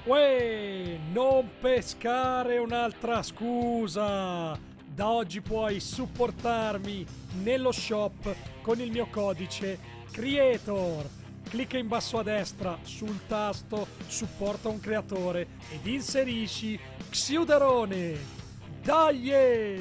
Uè, non pescare un'altra scusa! Da oggi puoi supportarmi nello shop con il mio codice CREATOR. Clicca in basso a destra sul tasto Supporta un creatore ed inserisci Xiuderone. Dai!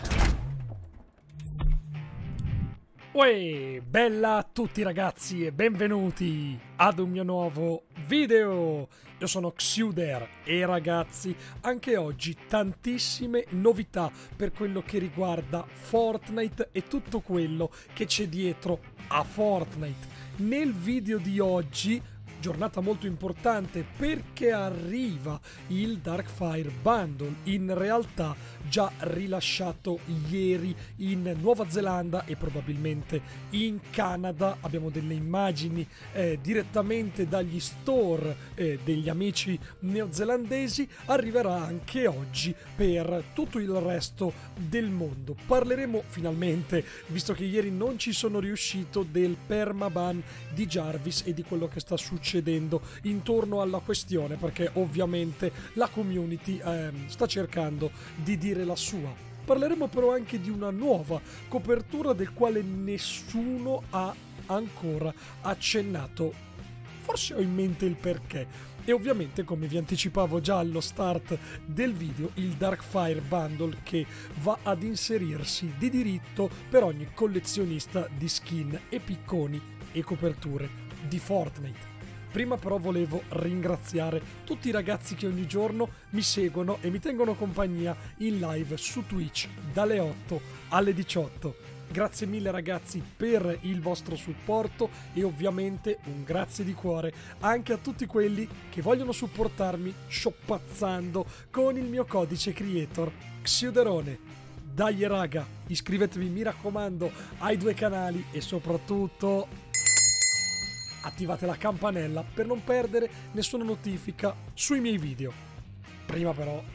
Uè, bella a tutti ragazzi e benvenuti ad un mio nuovo video. Io sono Xiuder e ragazzi, anche oggi tantissime novità per quello che riguarda Fortnite e tutto quello che c'è dietro a Fortnite. Nel video di oggi, giornata molto importante perché arriva il Darkfire Bundle, in realtà già rilasciato ieri in Nuova Zelanda e probabilmente in Canada. Abbiamo delle immagini direttamente dagli store degli amici neozelandesi. Arriverà anche oggi per tutto il resto del mondo. Parleremo finalmente, visto che ieri non ci sono riuscito, del permaban di Jarvis e di quello che sta succedendo intorno alla questione, perché ovviamente la community sta cercando di dire la sua. Parleremo però anche di una nuova copertura del quale nessuno ha ancora accennato. Forse ho in mente il perché. E ovviamente, come vi anticipavo già allo start del video, il Darkfire Bundle che va ad inserirsi di diritto per ogni collezionista di skin e picconi e coperture di Fortnite. Prima però volevo ringraziare tutti i ragazzi che ogni giorno mi seguono e mi tengono compagnia in live su Twitch dalle 8 alle 18. Grazie mille ragazzi per il vostro supporto e ovviamente un grazie di cuore anche a tutti quelli che vogliono supportarmi shoppazzando con il mio codice creator Xiuderone. Dai raga, iscrivetevi mi raccomando ai due canali e soprattutto attivate la campanella per non perdere nessuna notifica sui miei video. Prima però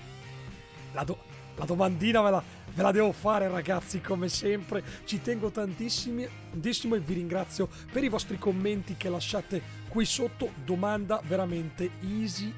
la domandina ve la devo fare ragazzi, come sempre. Ci tengo tantissimo e vi ringrazio per i vostri commenti che lasciate qui sotto. Domanda veramente easy.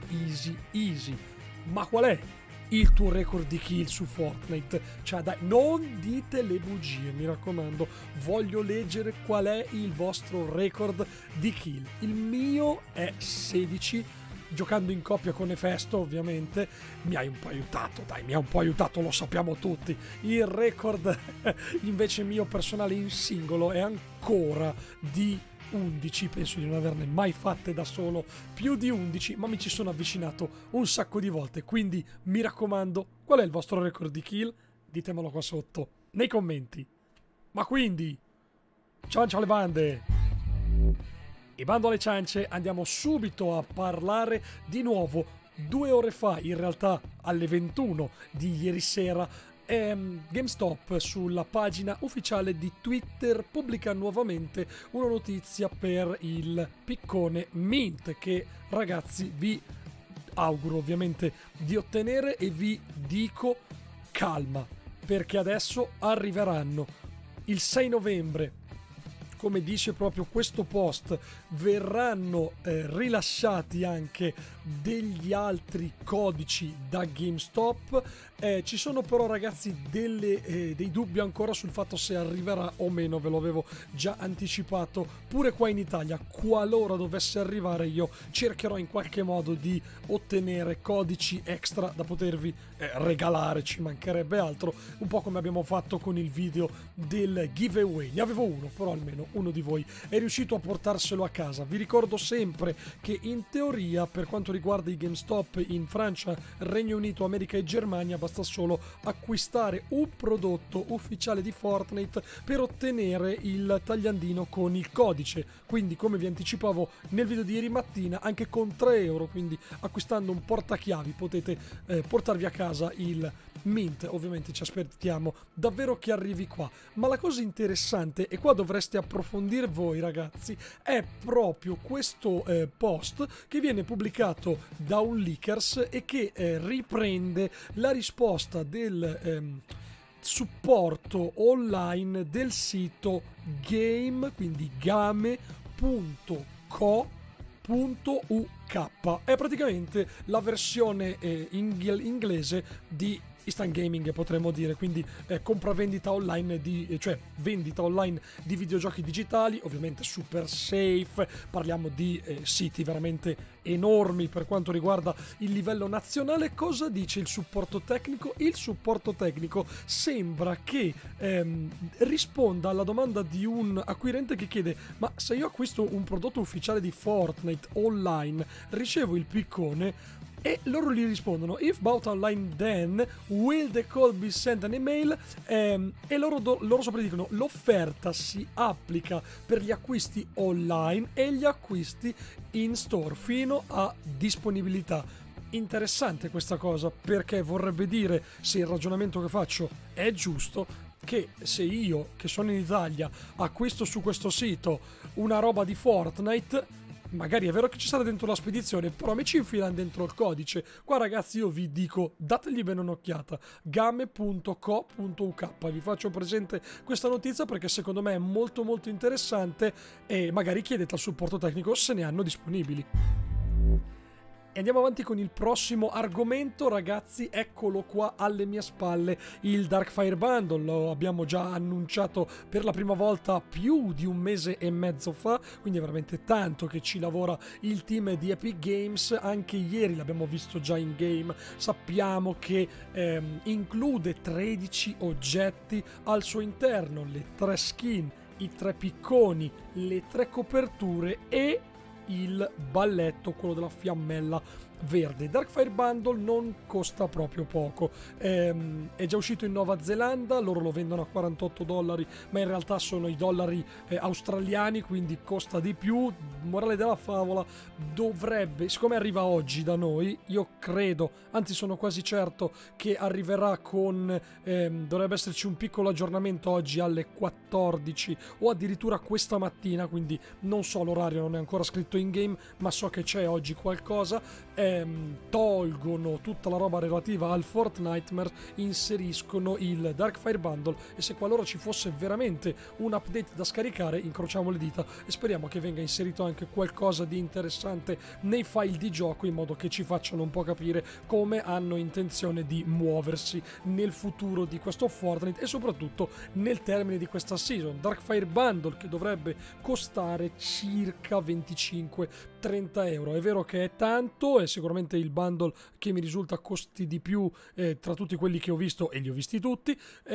Ma qual è il tuo record di kill su Fortnite? Cioè dai, non dite le bugie, mi raccomando. Voglio leggere qual è il vostro record di kill. Il mio è 16, giocando in coppia con Efesto ovviamente. Mi hai un po' aiutato, dai, mi ha un po' aiutato, lo sappiamo tutti. Il record invece mio personale in singolo è ancora di 11, penso di non averne mai fatte da solo più di 11, ma mi ci sono avvicinato un sacco di volte, quindi mi raccomando, qual è il vostro record di kill? Ditemelo qua sotto nei commenti. Ma quindi, ciao alle bande! E bando alle ciance, andiamo subito a parlare di nuovo. 2 ore fa, in realtà alle 21 di ieri sera, GameStop sulla pagina ufficiale di Twitter pubblica nuovamente una notizia per il piccone Mint che ragazzi vi auguro ovviamente di ottenere e vi dico calma, perché adesso arriveranno il 6 novembre. Come dice proprio questo post, verranno rilasciati anche degli altri codici da GameStop. Ci sono però ragazzi dei dubbi ancora sul fatto se arriverà o meno, ve lo avevo già anticipato pure qua in Italia. Qualora dovesse arrivare, io cercherò in qualche modo di ottenere codici extra da potervi regalare, ci mancherebbe altro, un po' come abbiamo fatto con il video del giveaway. Ne avevo uno, però almeno uno di voi è riuscito a portarselo a casa. Vi ricordo sempre che in teoria, per quanto riguarda i GameStop in Francia, Regno Unito, America e Germania, basta solo acquistare un prodotto ufficiale di Fortnite per ottenere il tagliandino con il codice. Quindi, come vi anticipavo nel video di ieri mattina, anche con 3 euro, quindi acquistando un portachiavi, potete portarvi a casa il Mint. Ovviamente ci aspettiamo davvero che arrivi qua, ma la cosa interessante, e qua dovreste approfondire voi ragazzi, è proprio questo post che viene pubblicato da un leakers e che riprende la risposta del supporto online del sito game, quindi game.co.uk. UK è praticamente la versione inglese di Instant Gaming, potremmo dire, quindi compravendita online cioè vendita online di videogiochi digitali, ovviamente super safe, parliamo di siti veramente enormi per quanto riguarda il livello nazionale. Cosa dice il supporto tecnico? Il supporto tecnico sembra che risponda alla domanda di un acquirente che chiede: ma se io acquisto un prodotto ufficiale di Fortnite online ricevo il piccone? E loro gli rispondono: if bought online then will the code be sent an email? E loro sopra dicono: l'offerta si applica per gli acquisti online e gli acquisti in store fino a disponibilità. Interessante questa cosa, perché vorrebbe dire, se il ragionamento che faccio è giusto, che se io, che sono in Italia, acquisto su questo sito una roba di Fortnite, magari è vero che ci sarà dentro la spedizione, però mi ci infilano dentro il codice. Qua ragazzi io vi dico, dategli bene un'occhiata, game.co.uk. Vi faccio presente questa notizia perché secondo me è molto molto interessante e magari chiedete al supporto tecnico se ne hanno disponibili. E andiamo avanti con il prossimo argomento, ragazzi. Eccolo qua alle mie spalle, il Darkfire Bundle. Lo abbiamo già annunciato per la prima volta più di un mese e mezzo fa, quindi è veramente tanto che ci lavora il team di Epic Games. Anche ieri l'abbiamo visto già in game. Sappiamo che include 13 oggetti al suo interno, le 3 skin, i 3 picconi, le 3 coperture e il balletto, quello della fiammella verde. Darkfire Bundle non costa proprio poco, è già uscito in Nuova Zelanda, loro lo vendono a $48, ma in realtà sono i dollari australiani, quindi costa di più. Morale della favola, dovrebbe, siccome arriva oggi da noi, io credo, anzi sono quasi certo che arriverà con dovrebbe esserci un piccolo aggiornamento oggi alle 14 o addirittura questa mattina, quindi non so l'orario, non è ancora scritto in game, ma so che c'è oggi qualcosa. Tolgono tutta la roba relativa al Fortnitemares, inseriscono il Darkfire Bundle e se qualora ci fosse veramente un update da scaricare, incrociamo le dita e speriamo che venga inserito anche qualcosa di interessante nei file di gioco, in modo che ci facciano un po' capire come hanno intenzione di muoversi nel futuro di questo Fortnite e soprattutto nel termine di questa season. Darkfire Bundle che dovrebbe costare circa 25-30 euro. È vero che è tanto, è sicuramente il bundle che mi risulta costi di più tra tutti quelli che ho visto, e li ho visti tutti,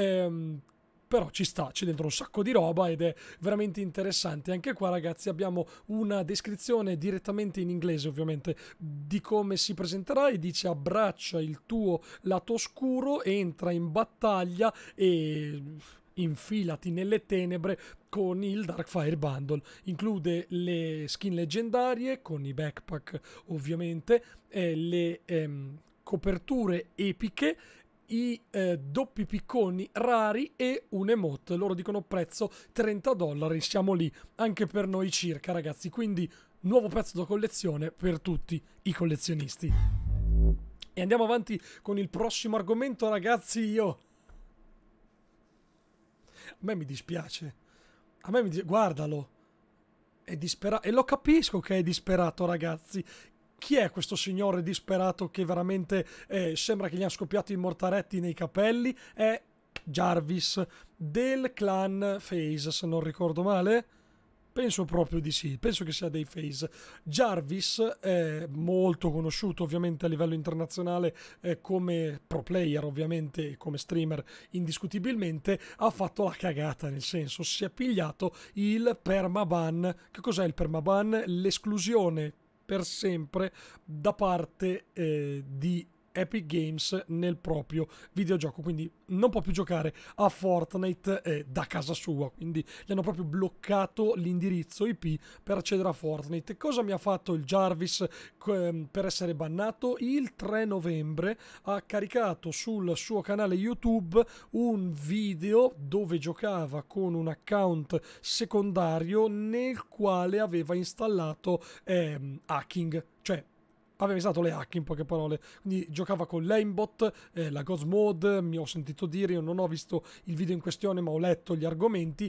però ci sta, c'è dentro un sacco di roba ed è veramente interessante. Anche qua ragazzi abbiamo una descrizione direttamente in inglese, ovviamente, di come si presenterà, e dice: abbraccia il tuo lato oscuro, entra in battaglia e infilati nelle tenebre con il Darkfire Bundle. Include le skin leggendarie con i backpack, ovviamente, le coperture epiche, i doppi picconi rari e un emote. Loro dicono prezzo $30, siamo lì anche per noi circa, ragazzi, quindi nuovo pezzo da collezione per tutti i collezionisti. E andiamo avanti con il prossimo argomento, ragazzi. A me mi dispiace. Guardalo. È disperato. E lo capisco che è disperato, ragazzi. Chi è questo signore disperato che veramente sembra che gli hanno scoppiato i mortaretti nei capelli? È Jarvis del clan FaZe, se non ricordo male. Penso proprio di sì, penso che sia dei FaZe. Jarvis è molto conosciuto ovviamente a livello internazionale come pro player, ovviamente, e come streamer indiscutibilmente. Ha fatto la cagata, nel senso, si è pigliato il permaban. Che cos'è il permaban? L'esclusione per sempre da parte di Epic Games nel proprio videogioco, quindi non può più giocare a Fortnite da casa sua, quindi gli hanno proprio bloccato l'indirizzo IP per accedere a Fortnite. Cosa mi ha fatto il Jarvis per essere bannato? Il 3 novembre ha caricato sul suo canale YouTube un video dove giocava con un account secondario nel quale aveva installato hacking, cioè aveva installato le hack, in poche parole. Quindi giocava con l'aimbot, la Ghost Mode, mi ho sentito dire, io non ho visto il video in questione ma ho letto gli argomenti,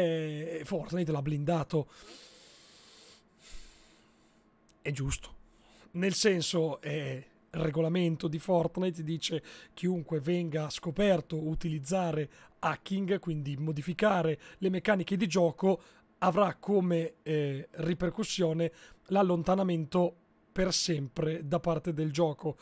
Fortnite l'ha blindato. È giusto. nel senso, il regolamento di Fortnite dice chiunque venga scoperto utilizzare hacking, quindi modificare le meccaniche di gioco, avrà come ripercussione l'allontanamento per sempre da parte del gioco.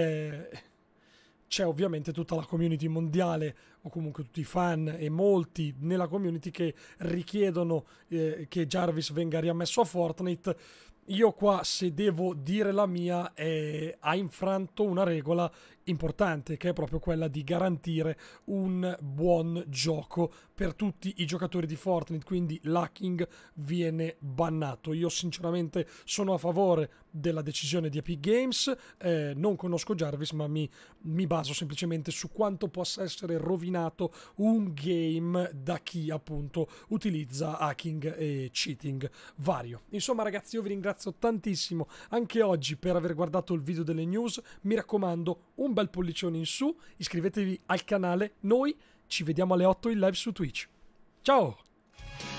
C'è ovviamente tutta la community mondiale, o comunque tutti i fan e molti nella community, che richiedono che Jarvis venga riammesso a Fortnite. Io qua, se devo dire la mia, ha infranto una regola importante, che è proprio quella di garantire un buon gioco per tutti i giocatori di Fortnite, quindi l'hacking viene bannato. Io sinceramente sono a favore della decisione di Epic Games, non conosco Jarvis, ma mi baso semplicemente su quanto possa essere rovinato un game da chi appunto utilizza hacking e cheating vario. Insomma ragazzi, io vi ringrazio tantissimo anche oggi per aver guardato il video delle news. Mi raccomando, un bel pollicione in su, iscrivetevi al canale, noi ci vediamo alle 8 in live su Twitch. Ciao!